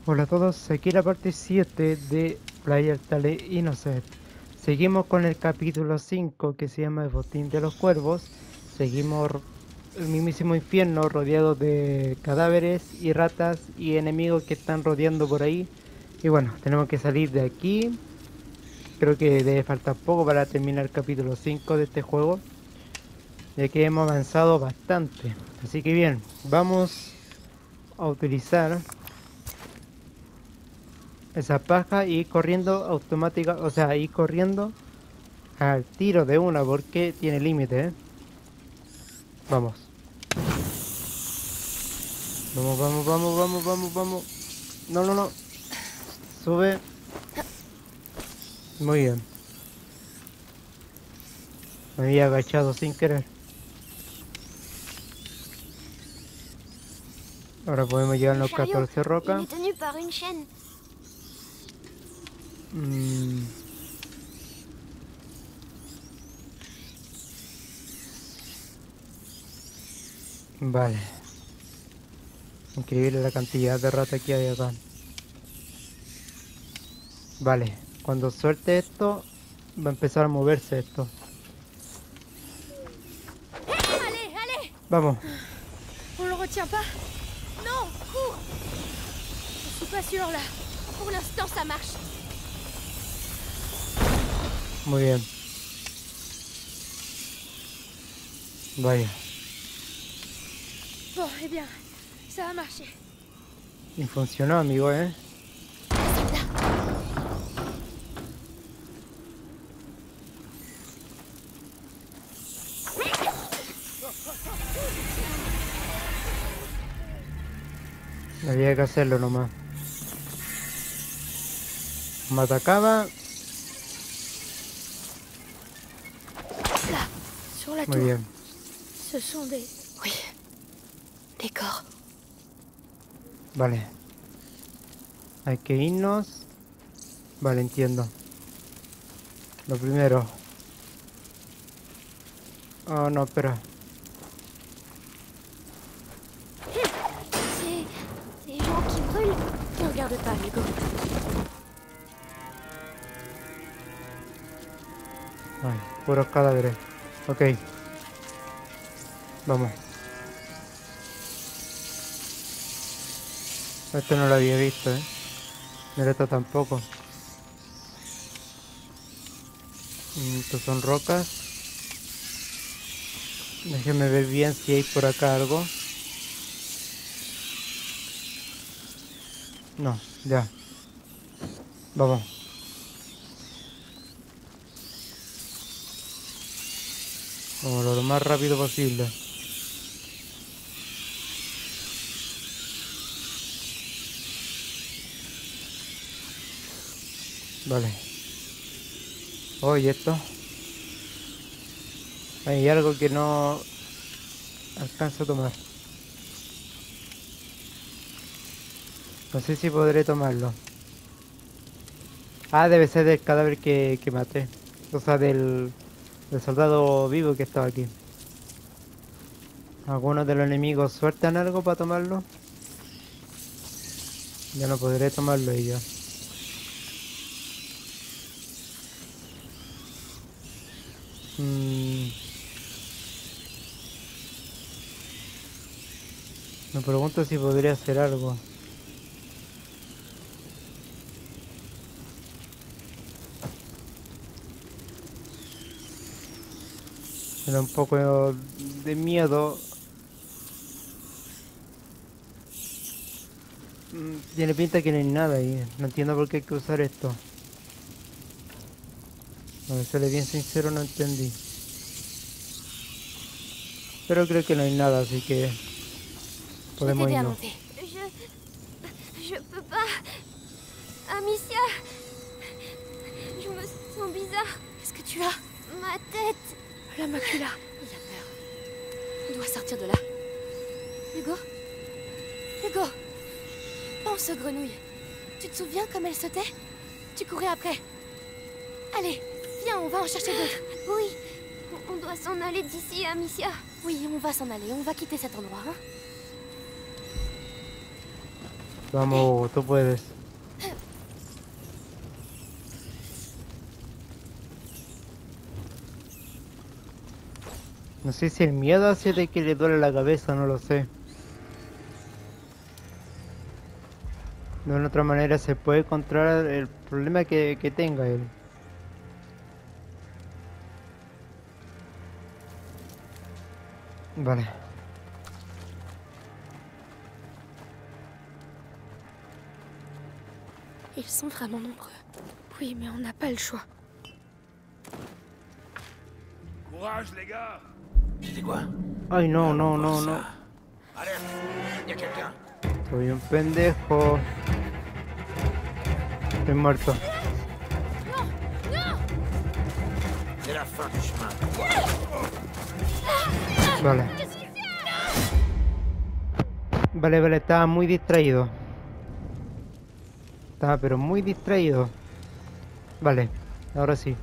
Hola a todos, aquí la parte 7 de Player Tale Innocent. Seguimos con el capítulo 5 que se llama El Botín de los Cuervos. Seguimos el mismísimo infierno rodeado de cadáveres y ratas y enemigos que están rodeando por ahí. Y bueno, tenemos que salir de aquí. Creo que debe faltar poco para terminar el capítulo 5 de este juego, ya que hemos avanzado bastante. Así que bien, vamos a utilizar esa paja y corriendo automática, o sea, ir corriendo al tiro de una porque tiene límite, ¿eh? Vamos. Vamos, vamos, vamos, vamos, vamos, vamos. No, no, no. Sube. Muy bien. Me había agachado sin querer. Ahora podemos Le llevarnos chariot, 14 il rocas. est tenu par une chaîne. Mm, vale. Increíble la cantidad de ratas que hay acá. Vale. Cuando suelte esto, va a empezar a moverse esto. Allez, allez. Vamos. On le retient pas? Non, cours. Je suis pas sûre là. Pour l'instant, ça marche. Muy bien. Vaya. Bon, eh bien, ça a marché. Y funcionó, amigo, ¿eh? Había que hacerlo nomás. Me atacaba. Là, sur la Muy tour. bien. Ce sont des... Oui, des corps. Vale. Hay que irnos. Vale, entiendo. Lo primero. Oh, no, espera. C'est... des gens qui brûlent. Ne regarde pas, Hugo. Ay, puros cadáveres. Ok. Vamos. Esto no lo había visto, ¿eh? Mira, esto tampoco. Estos son rocas. Déjenme ver bien si hay por acá algo. No, ya. Vamos. Vamos lo más rápido posible. Vale. Oye, esto. Hay algo que no alcanzo a tomar. No sé si podré tomarlo. Ah, debe ser del cadáver que maté. O sea, del soldado vivo que estaba aquí. ¿Algunos de los enemigos sueltan algo para tomarlo? Ya no podré tomarlo y ya. Mm, me pregunto si podría hacer algo. Me da un poco de miedo. Tiene pinta que no hay nada ahí. No entiendo por qué hay que usar esto. A serle bien sincero, no entendí. Pero creo que no hay nada, así que Je vais podemos t'aider à irnos. monter. Je peux pas. Amicia, je me sens bizarre. Qu'est-ce que tu as? Ma tête. La macula. Il a peur. On doit sortir de là. Hugo? Hugo! Pense aux grenouilles. Tu te souviens comme elles sautaient? Tu courais après. Allez, viens, on va en chercher d'autres. Oui, on doit s'en aller d'ici, Amicia. Oui, on va s'en aller. On va quitter cet endroit, hein? Vamos, tú puedes. No sé si el miedo hace de que le duele la cabeza, no lo sé. De una otra manera se puede controlar el problema que tenga él. Vale. Ils sont vraiment nombreux. Oui, mais on n'a pas le choix. Courage, les gars! C'était quoi? Ay, no, no, Allons voir no, ça. no. Alerte! Y a quelqu'un? Soy un pendejo. Estoy muerto. C'est la fin du chemin. Vale. Vale, vale, estaba muy distraído. Estaba pero muy distraído. Vale, ahora sí.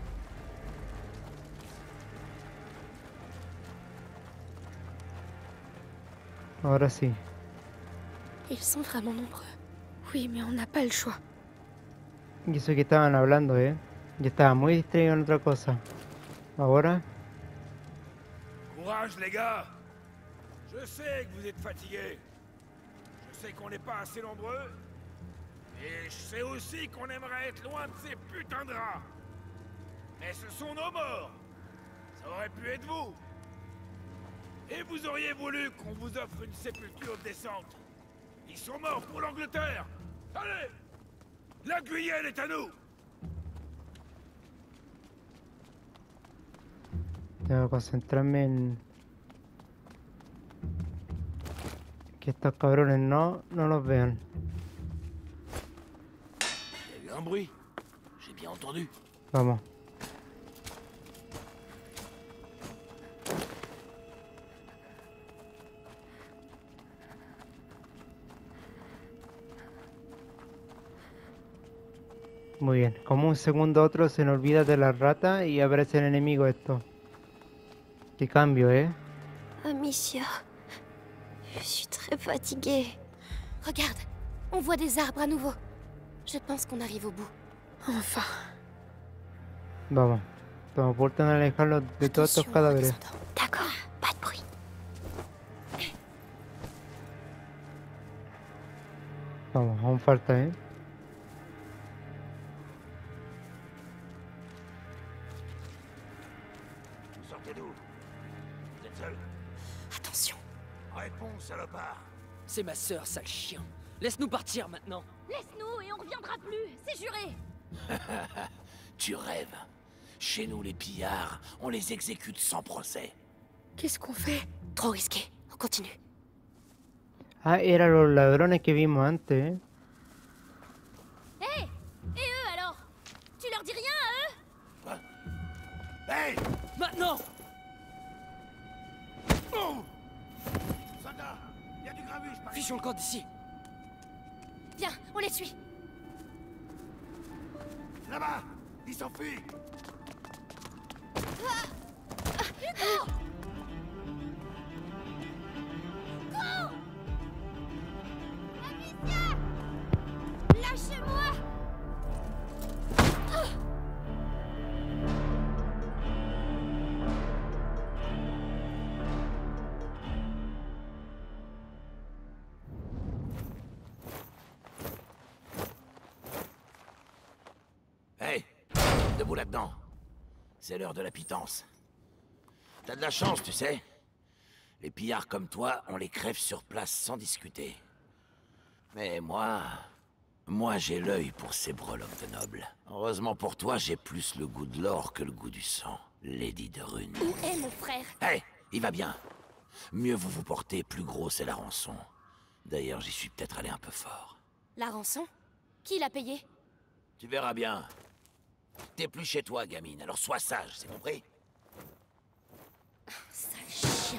Ahora sí. Ils sont vraiment nombreux. Oui, mais on n'a pas le choix. Y eso que estaban hablando, Yo estaba muy distraído en otra cosa. Ahora, Courage, les gars! Je sais que vous êtes fatigués. Je sais qu'on n'est pas assez nombreux. Et je sais aussi qu'on aimerait être loin de ces putains de rats. Mais ce sont nos morts. Ça aurait pu être vous. Et vous auriez voulu qu'on vous offre une sépulture décente. Ils sont morts pour l'Angleterre. Allez! La Guyenne est à nous! tengo que concentrarme en que estos cabrones no los vean. Y a eu un bruit. J'ai bien entendu. Vamos. Muy bien, como un segundo a otro se nos olvida de la rata y aparece el enemigo esto. Qué cambio, Amicia, je suis très fatiguée. Regarde, on voit des arbres à nouveau. Je pense qu'on arrive au bout. Enfin. Vamos. Estamos por tratar de alejarlos de todos estos cadáveres. D'accord, pas de bruit. Vamos, aún falta, Sortez d'où? Vous êtes seul? Attention. Réponds, salopard. C'est ma sœur, sale chien. Laisse-nous partir maintenant. Laisse-nous et on reviendra plus, c'est juré. Tu rêves. Chez nous, les pillards, on les exécute sans procès. Qu'est-ce qu'on fait? Trop risqué, on continue. Ah, eran los ladrones que vimos antes, Hé! Et eux alors? Tu leur dis rien à eux? Quoi? Hey! Maintenant! Oh! Soldat! Y a du grabuge par ici. Fichons le camp d'ici. Viens, on les suit. Là-bas! Ils s'enfuient! Hugo! Amicia! Lâchez-moi! Hey! Debout là-dedans. C'est l'heure de la pitance. T'as de la chance, tu sais. Les pillards comme toi, on les crève sur place sans discuter. Mais moi j'ai l'œil pour ces breloques de nobles. Heureusement pour toi, j'ai plus le goût de l'or que le goût du sang, Lady de Rune. Où est mon frère? Hey, il va bien. Mieux vous vous portez, plus gros c'est la rançon. D'ailleurs, j'y suis peut-être allé un peu fort. La rançon? Qui l'a payé? Tu verras bien. T'es plus chez toi, gamine, alors sois sage, c'est compris? Sale chien.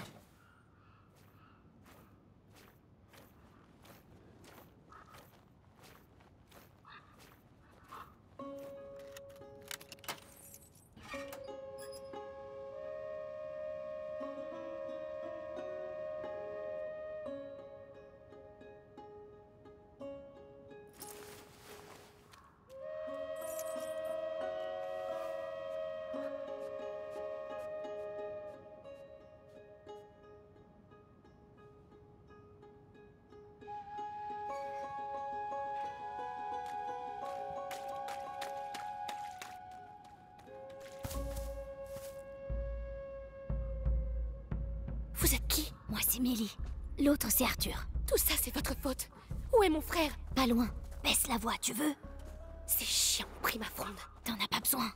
c'est Mélie. L'autre, c'est Arthur. Tout ça, c'est votre faute. Où est mon frère? Pas loin. Baisse la voix, tu veux? Ces chiens ont pris ma fronde. T'en as pas besoin.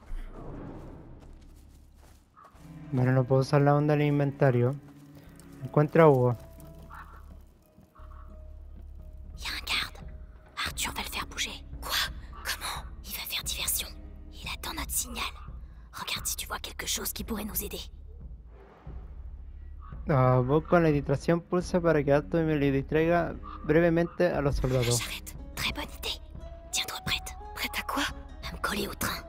Bueno, no puedo usar la onda en el inventario. Encuentra a Hugo. Y a un garde. Arthur va le faire bouger. Quoi? Comment? Il va faire diversion. Il attend notre signal. Regarde si tu vois quelque chose qui pourrait nous aider. Vos con la distracción pulsa para que Alto me le distraiga brevemente a los soldados. J'arrête. Très bonne idée. Tiens-toi prête. Prête à quoi? À me coller au train.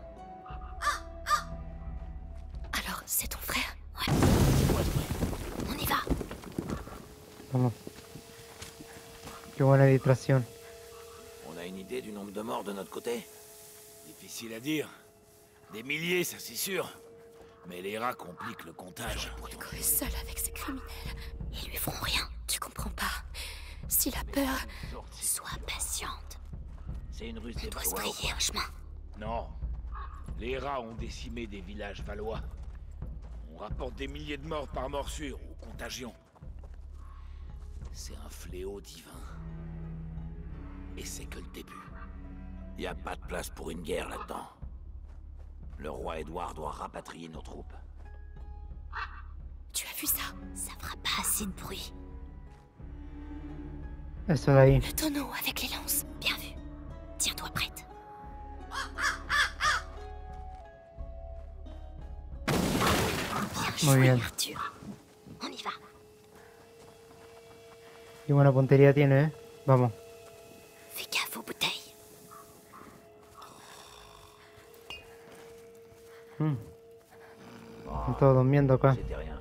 Alors, c'est ton frère? Ouais. On y va. Vamos. Qué buena distracción. On a une idée du nombre de morts de notre côté? Difficile à dire. Des milliers, ça c'est sûr. Mais les rats compliquent le comptage. Nico est seul avec ces criminels. Ils lui feront rien. Tu comprends pas. S'il a peur... Sois patiente. C'est une ruse On des doit se Valois ou frayer quoi? un chemin. Non. Les rats ont décimé des villages valois. On rapporte des milliers de morts par morsure ou contagion. C'est un fléau divin. Et c'est que le début. Y a pas de place pour une guerre là-dedans. Le roi Édouard doit rapatrier nos troupes. Tu as vu ça? Ça fera pas assez de bruit. Eso de ahí. Le tonneau avec les lances. Bien vu. Tiens-toi prête. Muy bien. Arthur. On y va. Qué buena puntería tiene, ¿eh? Vamos. Fais gaffe aux bouteilles. Están todos durmiendo acá. C'était rien.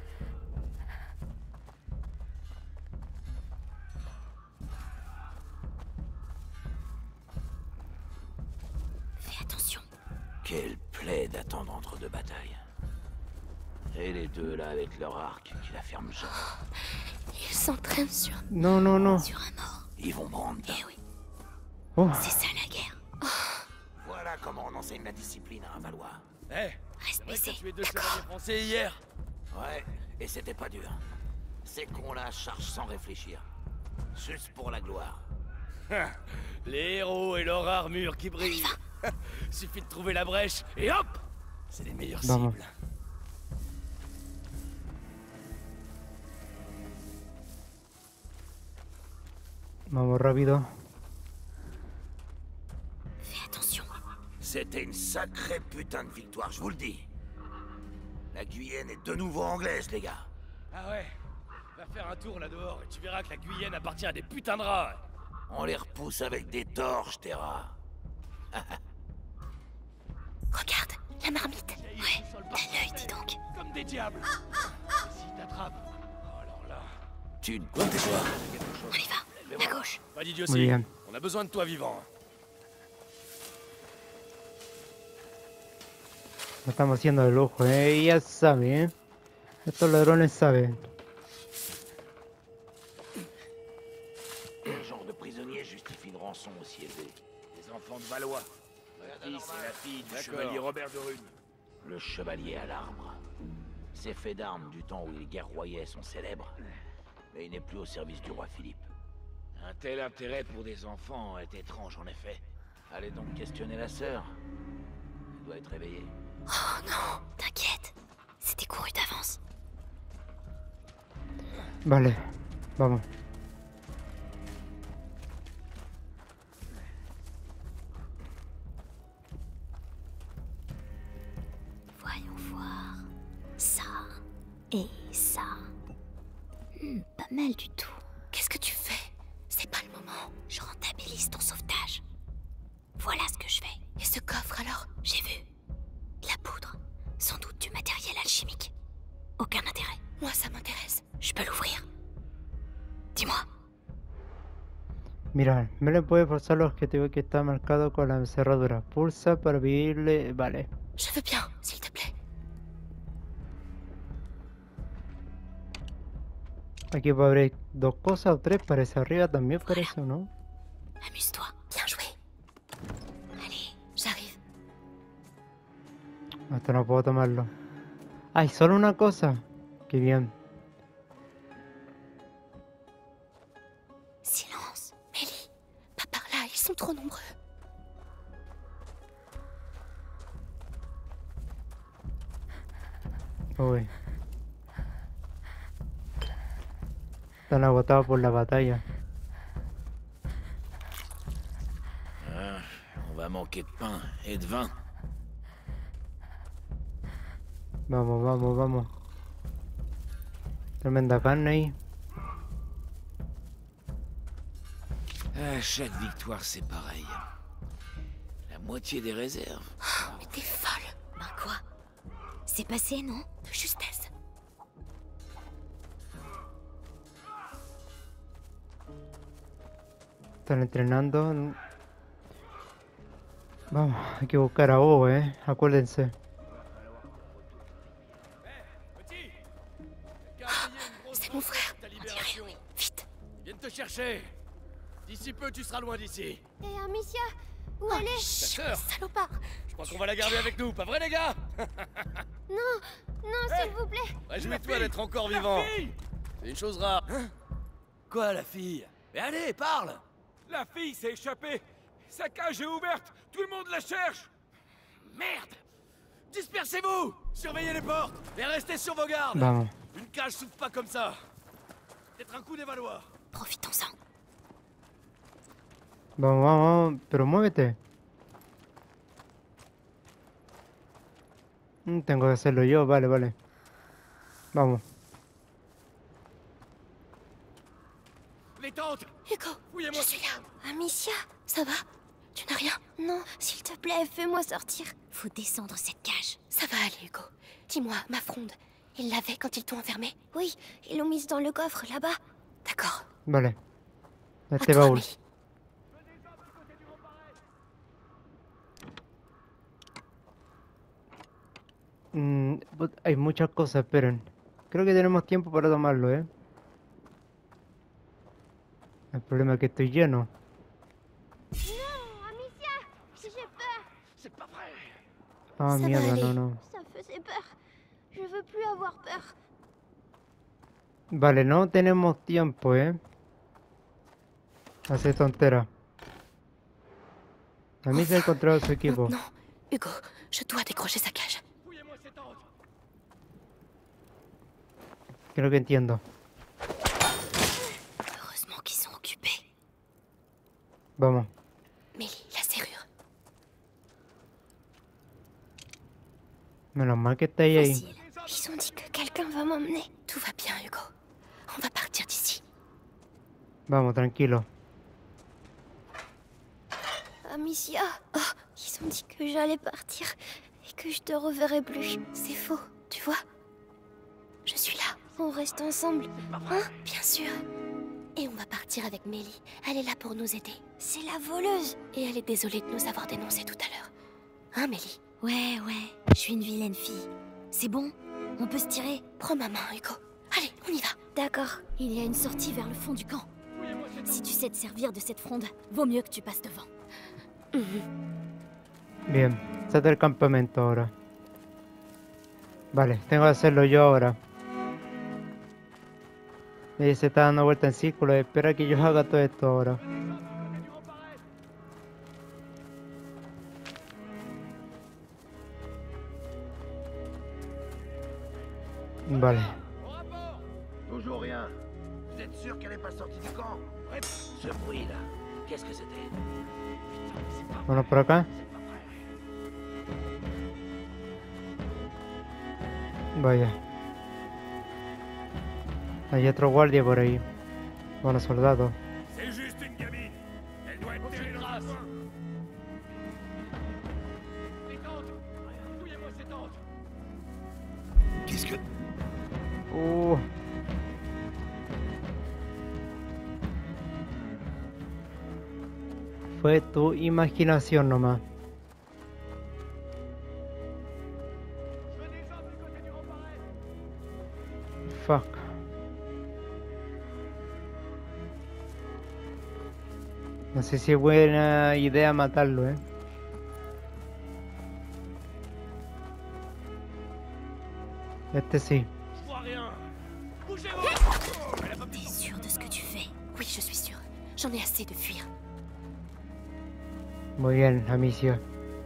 Fais attention. Quelle plaie d'attendre entre deux batailles. Et les deux là avec leur arc qui la ferment jamais. Il s'entraîne sur... No, no, no. Sur un mort. Ils vont prendre. Eh oui, Oh, c'est ça la guerre. Voilà comment on enseigne la discipline à un Valois. Eh, Reste c'est vrai que baissé. t'as tué deux chevaliers français hier. Ouais, et c'était pas dur. Ces cons-là chargent sans réfléchir. Juste pour la gloire. Les héros et leur armure qui brille. Suffit de trouver la brèche et hop, c'est les meilleures Vamos. cibles. vamos rápido. Fais attention. C'était une sacrée putain de victoire, je vous le dis. La Guyenne est de nouveau anglaise, les gars. Ah ouais, va faire un tour là dehors et tu verras que la Guyenne appartient à des putains de rats. On les repousse avec des torches, tes rats. Regarde, la marmite. Ouais, t'as l'œil, dis donc. Comme des diables. Et s'ils t'attrapent, oh alors là... Tu ne comptes pas. On y va. À gauche. Pas Muy d'idiotie, bien. on a besoin de toi vivant. Lo estamos haciendo de lujo, ¿eh? Ella sabe, ¿eh? Estos ladrones saben. Quel genre de prisonnier justifie une rançon aussi élevée? Les enfants de Valois. La fille, c'est la fille du D'accord. chevalier Robert de Rune. Le chevalier à l'arbre. Ces faits d'armes du temps où les guerroyais sont célèbres. Mais il n'est plus au service du roi Philippe. Un tel intérêt pour des enfants est étrange, en effet. Allez donc questionner la sœur. Elle doit être réveillée. Oh non, t'inquiète. C'était couru d'avance. Vale, vamos. Voyons voir. Ça et ça. Pas mal du tout. Qu'est-ce que tu fais? C'est pas le moment. Je rentabilise ton sauvetage. Voilà ce que je fais. Et ce coffre alors? J'ai vu. De la poudre. Sans doute du matériel alchimique. Aucun intérêt. Moi, ça m'intéresse. Je peux l'ouvrir. Dis-moi. Mira, Melen puede forzar los objetivos que está marcado con la cerradura. Pulsa para abrirle. Vale. Je veux bien, s'il te plaît. Aquí puedo abrir dos cosas o tres. Parece arriba también parece, ¿o no? Amuse-toi. Bien joué. Allez. J'arrive. Esto no puedo tomarlo. ¡Ay, solo una cosa! ¡Qué bien! Silence. Mélie, pas par là, ils sont trop nombreux. Uy. Están agotados por la batalla. Ah, on va manquer de pain et de vin. Vamos, vamos, vamos. Tremenda carne ahí. À chaque victoire, c'est pareil. La moitié des réserves. Mais t'es folle. Ben quoi? C'est passé, non? De justesse. Están entrenando. Vamos, hay que buscar a Hugo, acuérdense. Petit! Quelqu'un a payé une grosse C'est mon rançon frère. pour ta On libération. dirait. Vite. Ils viennent te chercher. D'ici peu, tu seras loin d'ici. Et Amicia, où elle est? Ta sœur! Salopard. Je crois qu'on va la garder avec nous, pas vrai, les gars? Non, non, s'il vous plaît. Réjouis-toi d'être encore vivant. C'est une chose rare. Hein? Quoi, la fille? Mais allez, parle! La fille s'est échappée. Sa cage est ouverte. Tout le monde la cherche. Merde! Dispersez-vous! Surveillez les portes et restez sur vos gardes! Vamos. Une cage s'ouvre pas comme ça. Peut-être un coup des Valois. Profitons-en. Vamos, vamos, pero muévete. Tengo que hacerlo yo, vale, vale. Vamos. Les tentes! Hugo, Fouillez-moi. je suis là. Amicia, Ça va? Tu n'as rien? non, s'il te plaît, fais-moi sortir. Faut descendre cette cage. Ça va aller, Hugo. Dis-moi, ma fronde, ils l'avaient quand ils t'ont enfermé? Oui, ils l'ont mise dans le coffre, là-bas. D'accord. Vale. À Este toi, baúl. Mélie. Hay muchas cosas, esperen. Creo que tenemos tiempo para tomarlo, El problema es que estoy lleno. Non, Amicia, j'ai peur. C'est pas vrai! Ah, Ça va mierda, aller. no, no. Ça faisait peur. Je veux plus avoir peur. Vale, no tenemos tiempo, Hacer tontera. A mí se ha encontrado su equipo. Non, Hugo, je dois décrocher sa cage. Fouillez-moi ces tentes! Creo que entiendo. Heureusement qu'ils sont occupés. Vamos. Mélie, la serrure. Menos mal que estáis ahí. Facile. Ils ont dit que quelqu'un va m'emmener. Tout va bien, Hugo. On va partir d'ici. Vamos, tranquilo. Amicia, oh, ils ont dit que j'allais partir et que je te reverrai plus. C'est faux, tu vois. Je suis là. On reste ensemble. Hein? Bien sûr. Et on va partir avec Mélie. Elle est là pour nous aider. C'est la voleuse. Et elle est désolée de nous avoir dénoncés tout à l'heure. Hein, Mélie? Ouais, je suis une vilaine fille. C'est bon? On peut se tirer? Prends ma main, Hugo. Allez, on y va. D'accord. Il y a une sortie vers le fond du camp. Si tu sais te servir de cette fronde, vaut mieux que tu passes devant. Bien. Sale del campamento ahora. Vale, tengo que hacerlo yo ahora. Y se está dando vuelta en círculo. Espera que yo haga todo esto ahora. Vale. Toujours rien. Vous êtes sûr qu'elle n'est pas sortie du camp? Ce bruit-là, qu'est-ce que c'était? Putain, c'est pas Bueno, por acá. c'est pas vrai. Vaya. Hay otro guardia por ahí. Bueno, soldado. C'est juste une gamine. Elle doit être terrée dans un coin. Les tentes! Fouillez-moi ces tentes! Qu'est-ce que... Fue tu imaginación nomás. Fuck. No sé si es buena idea matarlo, Este sí. Je vois rien! Bougez-vous! Elle a pas pu T'es sûr de ce que tu fais? Oui, je suis sûre. J'en ai assez de fuir. Muy bien, Amicia.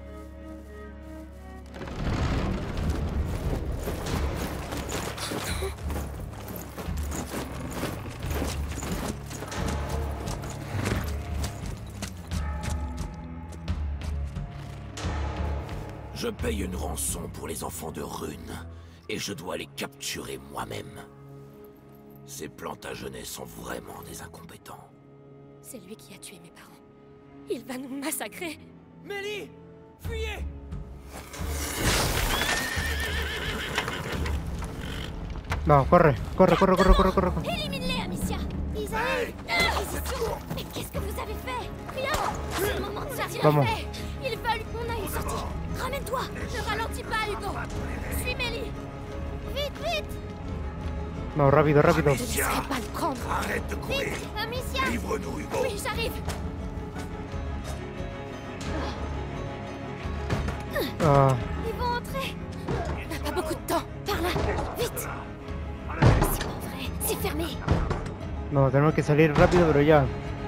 Je paye une rançon pour les enfants de Rune, et je dois les capturer moi-même. Ces Plantagenets sont vraiment des incompétents. C'est lui qui a tué mes parents. Il va nous massacrer. Mélie! Fuyez! Vamos, corre, corre, corre, corre, corre, corre. Élimine-les, Amicia. Ils arrivent. Réquisition. Mais qu'est-ce que vous avez fait? Rien. C'est le moment de sortir. Vamos. Ils veulent. On a une sortie. Ramène-toi. Ne ralentis pas, Hugo. Suis Mélie. Vite, vite. Vamos, rápido, rápido. Je ne laisserai pas le prendre. Arrête de courir. Vite, Amicia. Livre-nous, Hugo. Oui, j'arrive. Ah, Ils vont entrer. On n'a pas beaucoup de temps. Par là. Vite. C'est pas vrai. C'est fermé. no, tenemos que salir rápido, pero ya.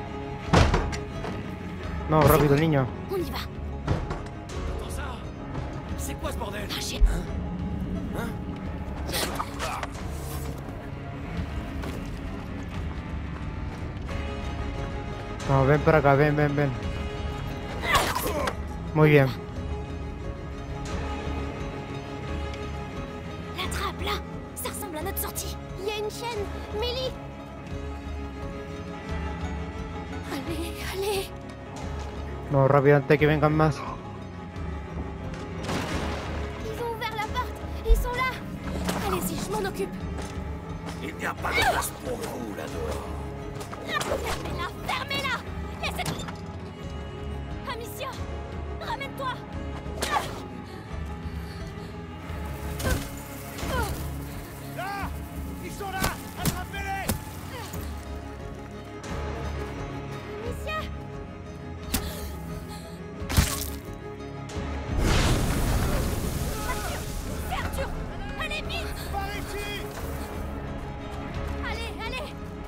No, rápido, niño. On y va. Attends ça! C'est quoi ce bordel? Lâchez. No, ven para acá, ven, ven, ven. Muy bien. La trappe, là. Ça ressemble à notre sortie. Il y a une chaîne. Mélie. Allez, allez. No, rápido, antes que vengan más. Ils ont ouvert la porte. Ils sont là. Allez-y, je m'en occupe. Il n'y a pas de place pour vous là-dehors. Fermez-la, fermez-la. Laissez... Amicia, ramène-toi. Là! Ils sont là! Attrapez-les! Amicia. Arthur, allez vite. Par ici! Allez, allez.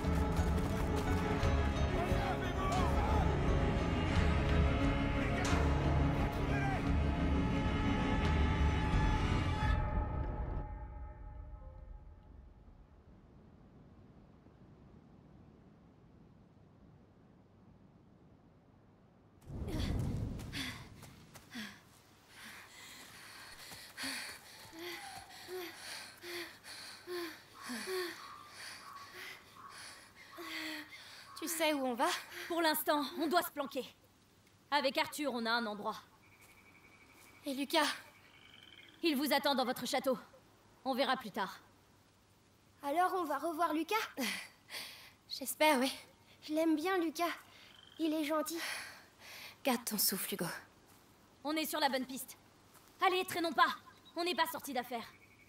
Tu sais où on va? Pour l'instant, on doit se planquer. Avec Arthur, on a un endroit. Et Lucas? Il vous attend dans votre château. On verra plus tard. Alors on va revoir Lucas? J'espère, oui. Je l'aime bien, Lucas. Il est gentil. Garde ton souffle, Hugo. On est sur la bonne piste. Allez, traînons pas. On n'est pas sorti d'affaire.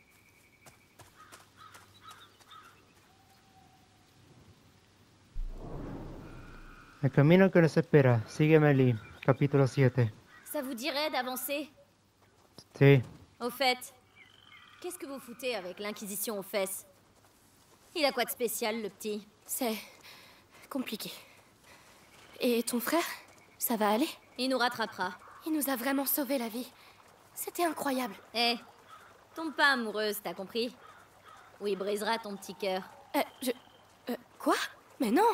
El camino que nos espera. Sígueme, Lee. Capítulo 7. Ça vous dirait d'avancer? Sí. Au fait, qu'est-ce que vous foutez avec l'Inquisition aux fesses? Il a quoi de spécial, le petit? C'est compliqué. Et ton frère? Ça va aller? Il nous rattrapera. Il nous a vraiment sauvé la vie. C'était incroyable. Hé, tombe pas amoureuse, t'as compris? Ou il brisera ton petit cœur. Quoi? Mais non!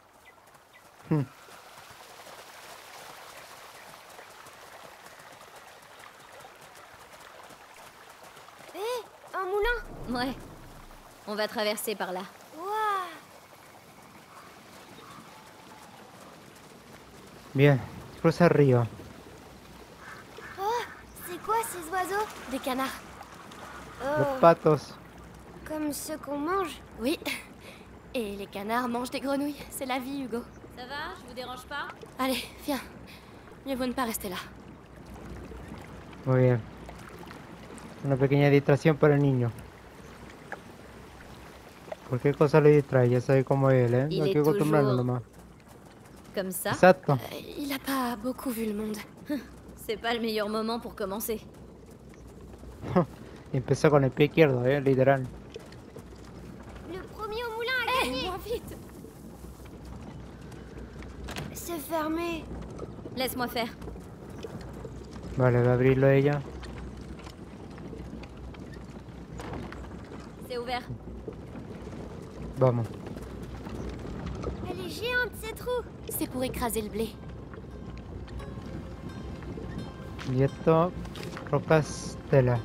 Hé, un moulin! Ouais. On va traverser par là. Waouh! Bien. Cruza el río. Oh, c'est quoi ces oiseaux? Des canards. Los Oh, patos. comme ceux qu'on mange? Oui. Et les canards mangent des grenouilles. C'est la vie, Hugo. Ça va? Je vous dérange pas? Allez, viens. Mieux vaut ne pas rester là. Muy bien. Una pequeña distracción para el niño. Cualquier cosa le distrae, ya sabe cómo es él, ¿eh? Il No hay est que acostumbrarlo toujours- nomás. Comme ça? Exacto. Il a pas beaucoup vu le monde. C'est pas le meilleur moment pour commencer. Empezó con el pie izquierdo, literal. Le premier au moulin a gagné! Moins vite. c'est fermé. Laisse-moi faire. Vale, voy a abrirlo ella. C'est ouvert. Vamos. Elle est géante, cette roue. C'est pour écraser le blé. Y esto, rocas tela.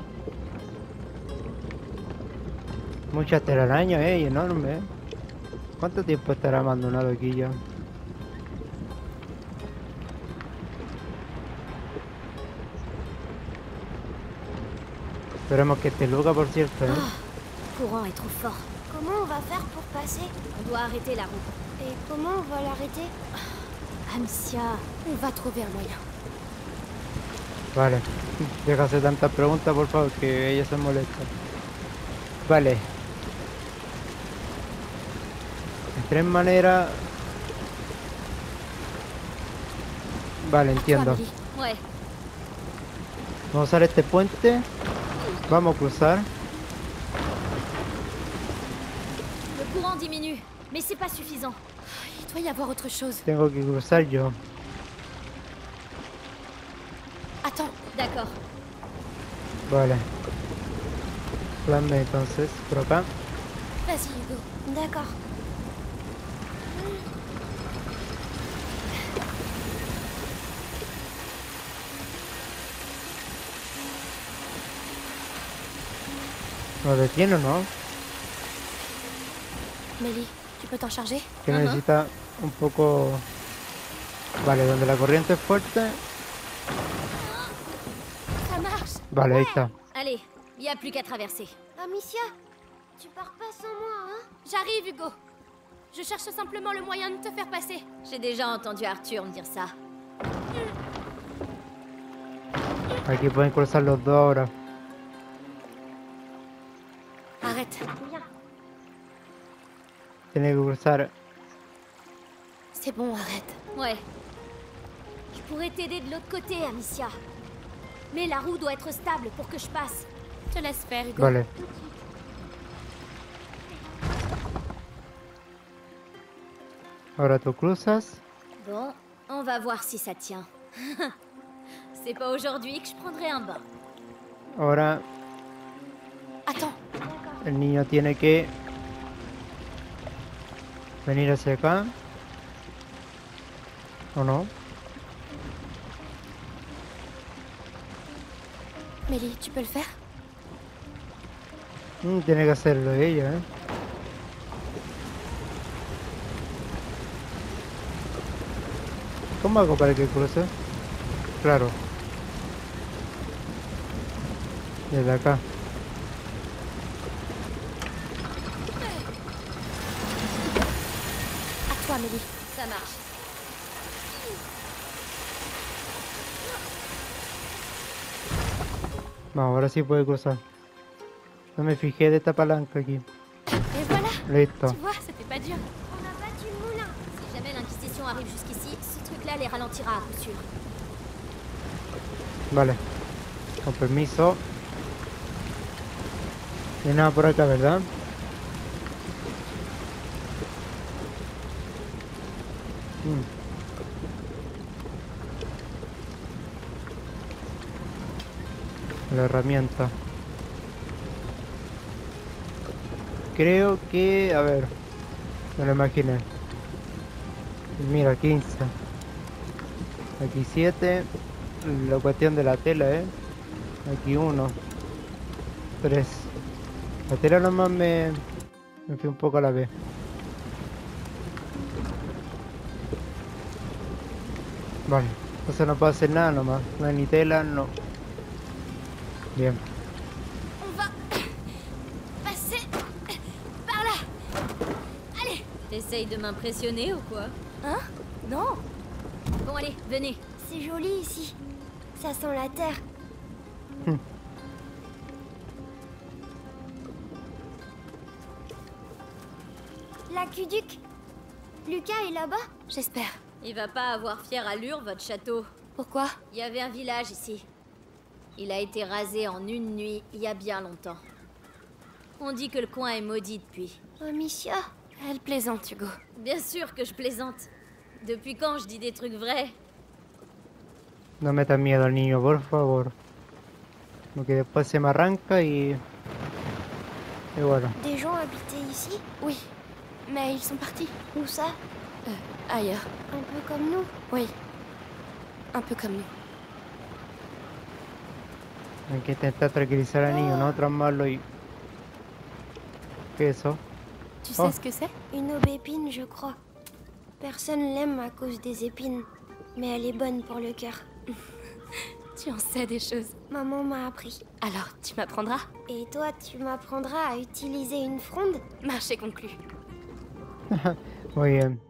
Mucha telaraña, enorme. ¿Cuánto tiempo estará abandonado aquí ya? Esperemos que esté Luca, por cierto, ¿eh? Le courant est trop fort. Comment on va faire pour passer? On doit arrêter la roue. Et comment on va l'arrêter? Amicia, On va trouver un moyen. Vale, deja hacer tantas preguntas, por favor, que ella se molesta. Vale. De tres maneras... Vale, entiendo. Toi, Amélie. ouais. Vamos a usar este puente. Vamos a cruzar. Le courant diminue, mais c'est pas suffisant. Il doit y avoir autre chose. Tengo que cruzar yo. Attends, D'accord. Vale. Plan B, entonces, por acá. vas-y Hugo. D'accord. ¿Lo detiene o no? Mélie, tu peux t'en charger? Que necesita un poco... Vale, donde la corriente es fuerte. Ça marche. Vale, ahí está. Allez, il y a plus qu'à traverser. Amicia, tu pars pas sans moi, hein? J'arrive Hugo. Je cherche simplement le moyen de te faire passer. J'ai déjà entendu Arthur me dire ça. Aquí pueden cruzar los dos ahora. Arrête. Tiene que cruzar. C'est bon, arrête. Ouais. Je pourrais t'aider de l'autre côté, Amicia. Mais la roue doit être stable pour que je passe. Te laisse faire Hugo. Vale. Ahora tú cruzas. Bon, on va voir si ça tient. C'est pas aujourd'hui que je prendrai un bain. Ahora Attends, el niño tiene que venir hacia acá. ¿O no? Mélie, tu peux le faire? Tiene que hacerlo ella, ¿eh? ¿Cómo hago para que cruce? Claro. Desde acá. À toi, Mélie. Ça marche. No, ahora sí puede cruzar. No me fijé de esta palanca aquí. Et voilà. Listo. Tu vois, c'était pas dur. On a battu le moulin. Si jamais l'Inquisition arrive jusqu'ici, ce truc-là les ralentira à coup sûr. Vale. Con permiso. No hay nada por acá, ¿verdad? La herramienta. Creo que... A ver. Me lo imaginé. Mira, 15. Aquí 7. La cuestión de la tela, Aquí 1. 3. La tela nomás me fui un poco a la vez. Vale. Entonces no puedo hacer nada nomás. No hay ni tela, no. Bien. On va passer par là. Allez. T'essayes de m'impressionner ou quoi? Hein? Non. Bon allez, venez. C'est joli ici. Ça sent la terre. L'aqueduc. Lucas est là-bas? J'espère. Il va pas avoir fière allure, votre château. Pourquoi? Il y avait un village ici. Il a été rasé en une nuit, il y a bien longtemps. On dit que le coin est maudit depuis. Amicia. Elle plaisante, Hugo. Bien sûr que je plaisante. Depuis quand je dis des trucs vrais? No metas miedo al niño, por favor. Porque después se me arranca y bueno. Des gens habitaient ici? Oui, mais ils sont partis. Où ça? Ailleurs. Un peu comme nous? Oui. Un peu comme nous. Hay que intentar tranquilizar al niño, no traumarlo y... ¿Qué es eso? Tu sais Oh. ce que c'est? Une aubépine, je crois. Personne l'aime à cause des épines, mais elle est bonne pour le cœur. Tu en sais des choses. Maman m'a appris. Alors, tu m'apprendras? Et toi, tu m'apprendras à utiliser une fronde? Marché conclu. Muy bien.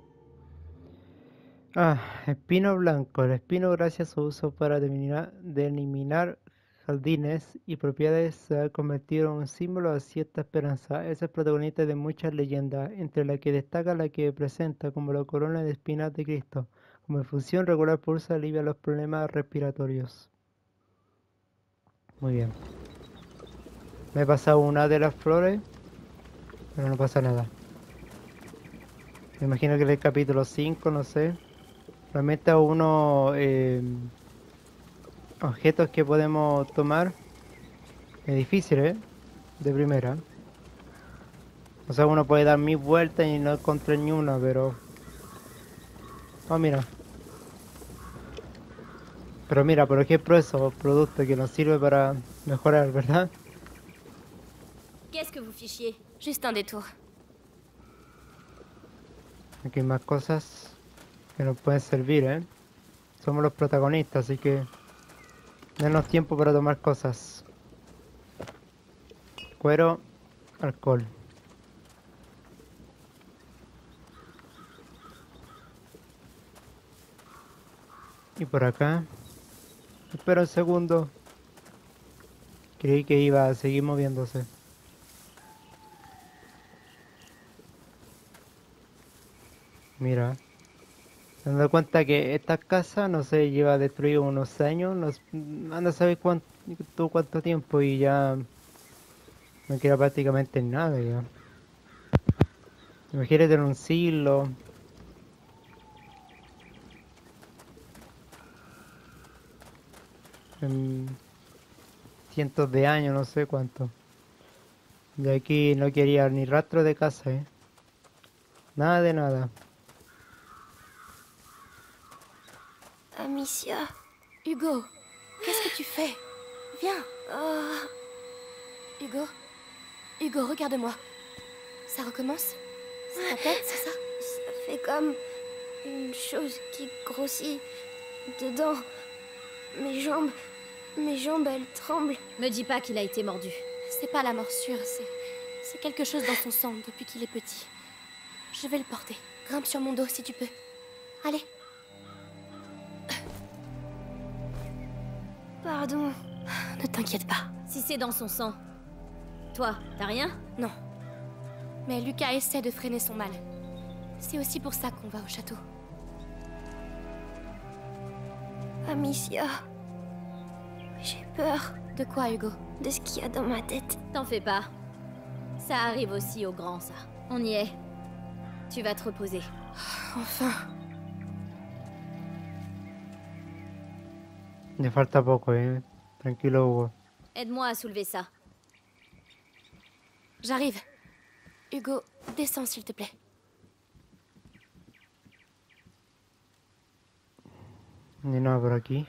Espino blanco. El espino, gracias a su uso para eliminar jardines y propiedades, se ha convertido en un símbolo de cierta esperanza. Es el protagonista de muchas leyendas, entre las que destaca la que presenta como la corona de espinas de Cristo. Como infusión regular pulsa alivia los problemas respiratorios. Muy bien. Me he pasado una de las flores, pero no pasa nada. Me imagino que en el capítulo 5, no sé. Realmente unos objetos que podemos tomar. Es difícil, ¿eh? De primera. O sea, uno puede dar 1000 vueltas y no encontrar ni una, pero... Oh, mira. Pero mira, por ejemplo, esos productos que nos sirve para mejorar, ¿verdad? Qu'est-ce que vous fichiez? Juste un détour. Aquí hay más cosas que nos pueden servir, ¿eh? Somos los protagonistas, así que... Denos tiempo para tomar cosas. Cuero, alcohol. Y por acá... Espera un segundo. Creí que iba a seguir moviéndose. Mira. Me doy cuenta que esta casa, no sé, lleva destruido unos años. Anda a saber cuánto tiempo y ya... No queda prácticamente nada ya. Imagínate en un siglo. En cientos de años, no sé cuánto. Y aquí no quería ni rastro de casa, Nada de nada. Amicia. Hugo, qu'est-ce que tu fais? Viens. Oh, Hugo. Hugo, regarde-moi. Ça recommence? C'est ta tête, c'est ça? ça fait comme une chose qui grossit dedans. Mes jambes, elles tremblent. Me dis pas qu'il a été mordu. C'est pas la morsure, c'est quelque chose dans son sang depuis qu'il est petit. Je vais le porter. Grimpe sur mon dos si tu peux. Allez. Pardon. Ne t'inquiète pas. Si c'est dans son sang. Toi, t'as rien? Non. Mais Lucas essaie de freiner son mal. C'est aussi pour ça qu'on va au château. Amicia. J'ai peur De quoi, Hugo? de ce qu'il y a dans ma tête. T'en fais pas. Ça arrive aussi aux grands, ça. On y est. Tu vas te reposer. Enfin. Le falta poco, Tranquilo, Hugo. Aide-moi à soulever ça. J'arrive. Hugo, descends s'il te plaît. Ni nada por aquí.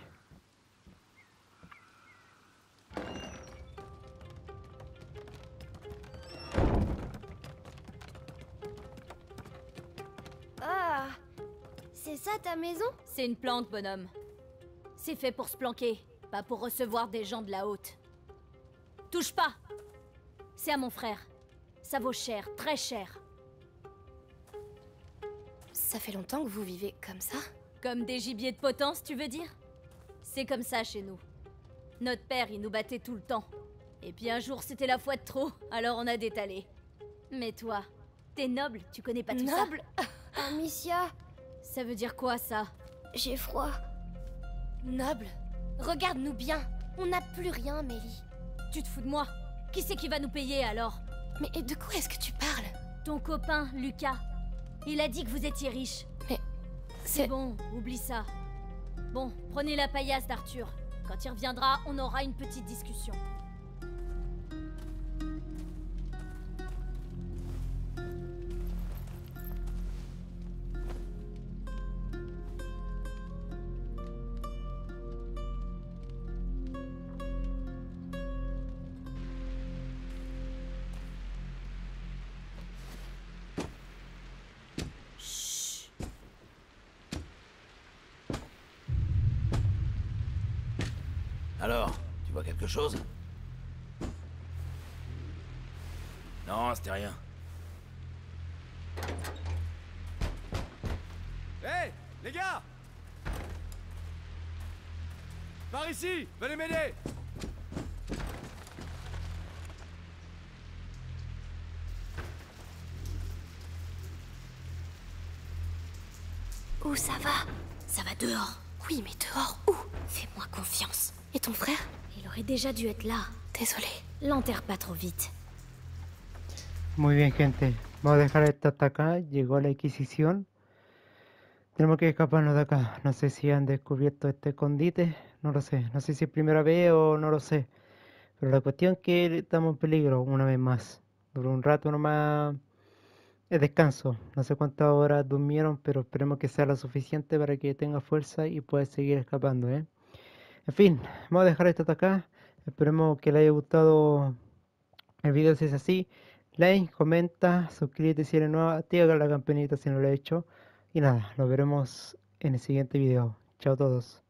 Ah, c'est ça ta maison? C'est une plante, bonhomme. C'est fait pour se planquer, pas pour recevoir des gens de la haute. Touche pas! C'est à mon frère. Ça vaut cher, très cher. Ça fait longtemps que vous vivez comme ça? Comme des gibiers de potence, tu veux dire? C'est comme ça chez nous. Notre père, il nous battait tout le temps. Et puis un jour, c'était la fois de trop, alors on a détalé. Mais toi, t'es noble, tu connais pas tout ça? Noble? Amicia, Ça veut dire quoi, ça? j'ai froid. Noble? Regarde-nous bien. On n'a plus rien, Mélie. Tu te fous de moi? Qui c'est qui va nous payer, alors? Mais de quoi est-ce que tu parles? Ton copain, Lucas. Il a dit que vous étiez riche. C'est bon, oublie ça. Bon, prenez la paillasse d'Arthur. Quand il reviendra, on aura une petite discussion. Alors, tu vois quelque chose? Non, c'était rien. Hé, les gars! Par ici! Venez m'aider! Où ça va? Ça va dehors. Oui, mais dehors où? Fais-moi confiance. Et ton frère? Il aurait déjà dû être là. Désolé. L'enterre pas trop vite. Muy bien, gente. Vamos a dejar esto hasta acá. Llegó la Inquisición. Tenemos que escaparnos de acá. No sé si han descubierto este escondite. No lo sé. No sé si es primera vez o no lo sé. Pero la cuestión es que estamos en peligro una vez más. Duró un rato nomás de descanso. No sé cuántas horas durmieron, pero esperemos que sea lo suficiente para que tenga fuerza y pueda seguir escapando, ¿eh? En fin, vamos a dejar esto hasta acá. Esperemos que les haya gustado el video si es así. Like, comenta, suscríbete si eres nueva, activa la campanita si no lo he hecho. Y nada, nos veremos en el siguiente video. Chao a todos.